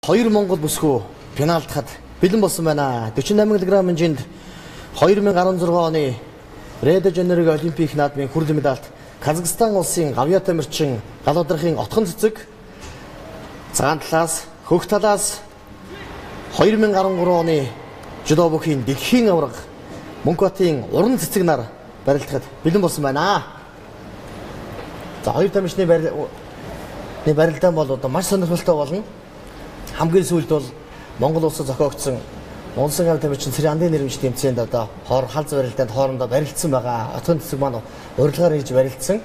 2 Монгол бүсгүй пенальтахад бэлэн болсон байна. 48 кг хэмжээнд 2016 оны Рио де Жанейрогийн Олимпик наадмын хүрэлцэн медальт Казахстан улсын гавьяа тамирчин галуудрахын отхон цэцэг цагаан талаас хөх талаас 2013 оны жудобокийн дэлхийн аварга Мөнхбатын уран цэцэг нар барилдахад бэлэн болсон байна. За хоёр тамирчны барилдаан бол одоо маш сонирхолтой болно. Хамгийн сүүлд бол Монгол улсад зохиогдсон Монсын гавь тамирчин Сэрандын нэрмж тэмцээнд одоо халз барилдаанд хоорондоо барилдсан байгаа. Отхон цэцэг маань урилгаар хийж барилдсан.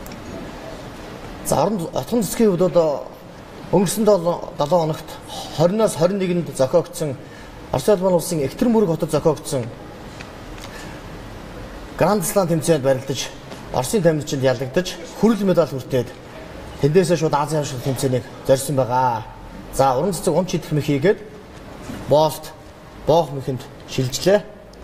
За отхон цэцгийн хувьд одоо өнгөрсөн 7 хоногт 20-аас 21-нд зохиогдсон Орос улсын Екатеринбург хотод зохиогдсон Гранд Слам тэмцээнд барилдаж Оросын тамирчинд ялагдаж хүрэл медаль хүртээд тэндээсээ шууд Азийн авшиг тэмцээнийг зорьсон байгаа. За уран цэцэг унч идэх мэхийгээд боох мэхэнд шилжлээ.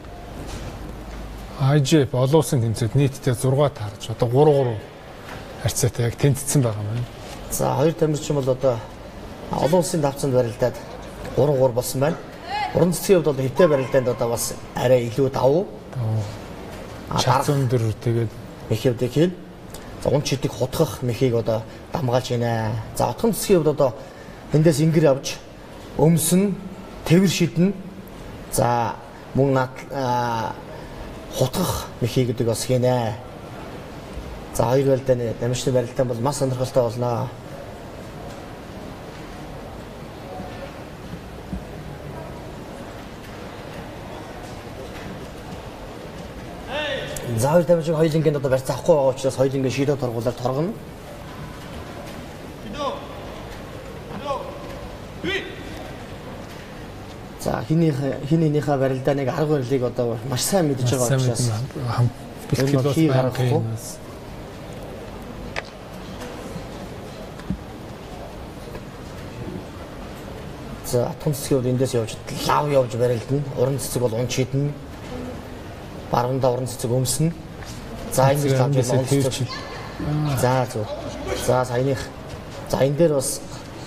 IJF олон улсын тэмцээнд нийтдээ 6 таарч одоо 3-3 харьцаатай яг тэнцсэн байгаа юм байна. За хоёр тамирчин бол одоо олон улсын давцанд барилдаад 3-3 болсон байна. Уран цэцгийн хувьд бол хэвтэй барилдаанд одоо бас арай илүү давуу. Шат өндөр тэгээд мэхийвдэг хийн. За унч идэх хутгах мэхийг одоо дамгаалж байна. За отхон цэцгийн хувьд одоо эндээс ингэр авч өмсөн тэвэр шиднэ. За мөн хутгах мэхий гэдэг бас хийнэ. За хоёр барилдааны тамирчны барилдаан бол маш сонирхолтой болно. За хоёр тамирчин хоёулынгийн одоо барьц авахгүй байгаа учраас хоёулынгийн шийдвэр торгуулаар торгоно. За хинийхээ барилдааныг арга барилыг одоо маш сайн мэдж байгаа учраас бэлтгэл бас гаргахгүй. За отхон цэцгийг эндээс явж лав явж барилдана. Уран цэцэг бол унч идэнэ. Баруунда уран цэцэг өмснө. За энэ л авч цэцэг. За зөв. За саяных. За энэ дээр бас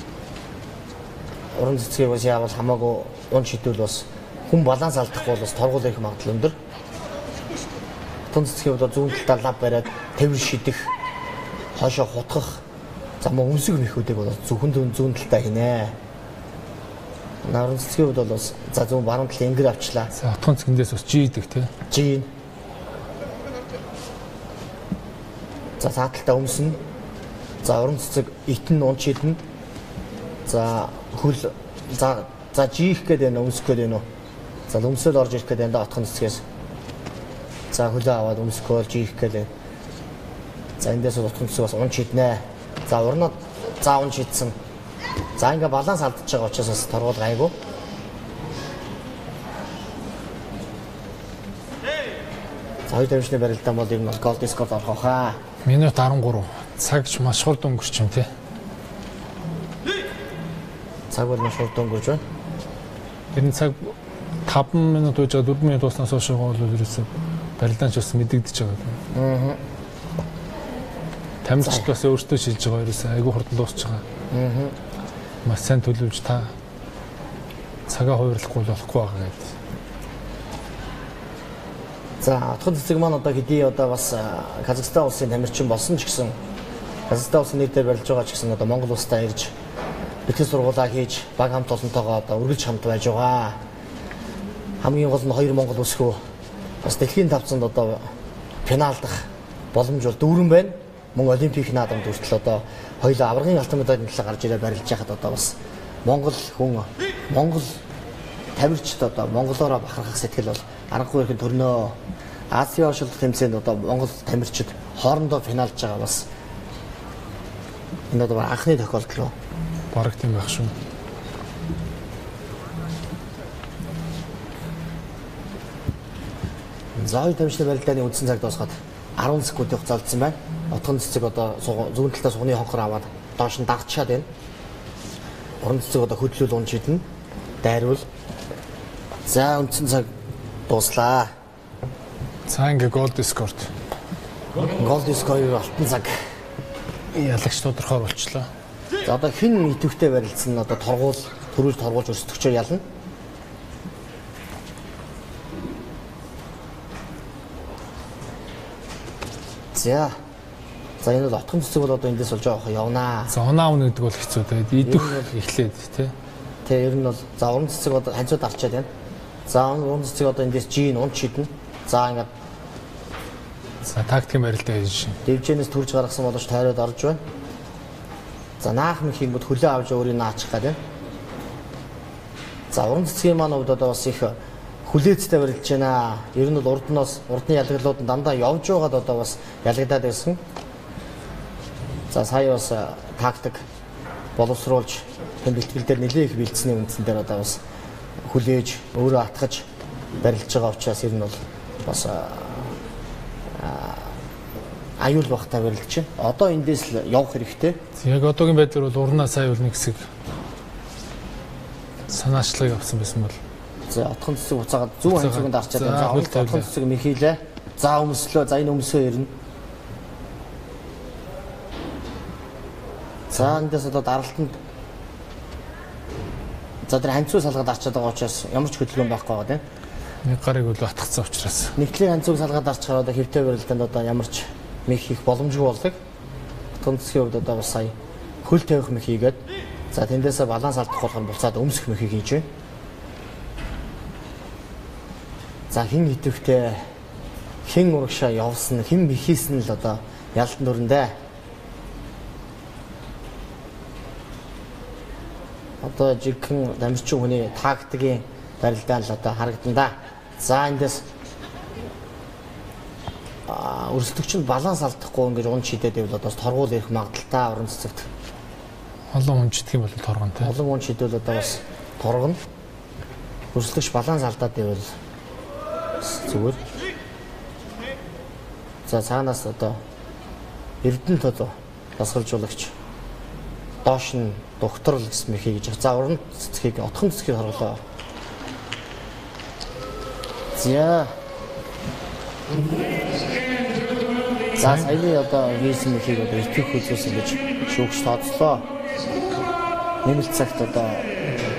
уран цэцгийг бас яавал хамаагүй унч идвэл бас хүн баланс алдахгүй бол бас торгуул их магадлал өндөр. Отхон цэцгийн бол зүүн талдаа лав бариад тэвэр шидэх, хоошоо хутгах, за мөн өмсөх мэхүүдийг бол зөвхөн зүүн талдаа хийнэ. Наран цэцгийн хувьд бол бас за зүүн баруун талын ингэр авчлаа. За отхон цэцгэндээс бас G идэг тий. G. За цааталтаа өмснө. За уран цэцэг итэн унч идэнэ. За хөл за G их гэдэг нь өмсөх гэдэг нь. За өмсөөл орж ирэх гэдэг энэ отхон цэцгээс. За хөлөө аваад өмсөхөөл G их гэдэг. За эндээс отхон цэцэг бас унч иднэ. За урнаа за унч идсэн. За ингээ баланс алдчихж байгаа учраас бас торгуул гайгүй. За хоёр тамирчны барилдаан бол юм гол дискорд орох хаа. Минут 13. Цагч маш хурд өнгөрч юм тий. Цаг бол маш хурд өнгөрч байна. Энэ цаг 5 минут байж 4 минут дуснаас хойш бол ерөөсөө барилдаан ч бас мэдэгдэж байгаа. Тамирчид бас өөртөө шилж байгаа ерөөсөө айгүй хурдан дуусч байгаа. Маш сайн төлөвлөж та цагаа хуваарлахгүй болохгүй байгаа гэдэг. За отхон цэцэг маань одоо хэдий одоо бас Казахстан улсын тамирчин болсон ч гэсэн Казахстан улсын нийтээр барилж байгаа ч гэсэн одоо Монгол улстай ирж бэлтгэл сургуулаа хийж баг хамт олонтойгоо одоо үргэлж хамт байж байгаа. Хамгийн гол нь хоёр Монгол бүсгүй бас дэлхийн тавцанд одоо пеналдах боломж бол дүүрэн байна. Мөн Олимпик наадамд хүртэл одоо хоёулаа аваргын алтан медалийн талаар гарч ирээд барилж яхад одоо бас Монгол тамирчид одоо монголоороо бахархах сэтгэл бол аргагүй ихэн төрнөө. Азийн оршилдог тэмцээнд одоо монгол тамирчид хоорондоо финалж байгаа бас энэ одоо анхны тохиолдол руу бараг тийм байх шүү. За хоёр тамирчны барилдааны үндсэн цаг дуусгаад 10 секундын хугацаа алдсан байна. Отхон цэцэг одоо зүүн талаас сухны хонхор аваад доош нь дагчаад байна. Уран цэцэг одоо хөдлөл унж идэнэ. Дайрвал. За үндсэн цаг дуслаа. За ингээ гол дискорд. Гол дискорд алтан цаг. Ялагч тодорхой болчлоо. За одоо хэн идэвхтэй барилдсан одоо торгуул төрүүлж торгуулж өрсөлдөгчөөр ялна. За энэ бол отхон цэцэг бол одоо эндээс бол жоох явнаа. За унаа авна гэдэг бол хэцүү тэгээд идэх эхлээд тий. Тэ ер нь бол за уран цэцэг одоо хажууд арчаад байна. За уран цэцэг одоо эндээс жин унт шиднэ. За ингээд за тактикийн барилтаа хийж шин. Дэвжэнээс төрж гаргасан боловч тайраад орж байна. За наах мэх юм бол хөлөө авч өөрийг наачих гэдэг. За уран цэцгийн маань хувьд одоо бас их хүлээцтэй барилж байна. Ер нь бол урдны ялгалууд нь дандаа явж байгаад одоо бас ялгадаад байсан. За сая бас тактик боловсруулж хэн бэлтгэл дээр нэлээд их бэлдсэний үндсэн дээр одоо бас хүлээж өөрөө атгаж барилж байгаа учраас ер нь бол бас аюул багтаа барилж байна. Одоо эндээс л явах хэрэгтэй. Яг одоогийн байдлаар бол урнаа сая бол нэг хэсэг санаачлагыг авсан байсан бол. За отхон цэцэг уцаагаад зүүн ханцуганд арчаад байна. За отхон цэцэг мэхийлээ. За өмслөө. За энэ өмсөө ирнэ. За эндээс одоо даралтанд за тэр ханцуу салгаад арчаад байгаа учраас ямар ч хөдөлгөөн байхгүй байгаа тийм. Нэг гарыг бол атгацсан учраас. Нэгтлийн ханцууг салгаад арчхаар одоо хэвтэй барилтанд одоо ямар ч мэх хийх боломжгүй болдог. Отхон цэцгийн хувьд одоо бас сая хөл тавих мэх хийгээд за тэндээсээ баланс алдах болгох буцаад өмсөх мөхийг хийж байна. За хин идэвхтэй хин урагшаа явсан хин мэхийсэн л одоо ялтан дүрэндээ. Одоо жигхэн дамжчин хүний тактикийн барилдаан л одоо харагдана. За эндээс өрсөлдөгч нь баланс алдахгүй ингэж унж шидэд байвал одоо торгуул ирэх магадaltaа уран цэцэгт. Олон унждаг юм бол торгоно тий. Олон унж шидэвэл одоо бас торгоно. Өрсөлдөгч баланс алдаад байвал зүгээр. За цаанаас одоо Эрдэнэт одоо дасгалжуулагч доош нь докторл гэсэн мэхий гэж. За уран цэцгийг отхон цэцгийг харгалаа. За саяны одоо висэн мэхийг одоо итгэх үзүүлсэн гэж шүүгч тооцлоо. Нэмэлт цагт одоо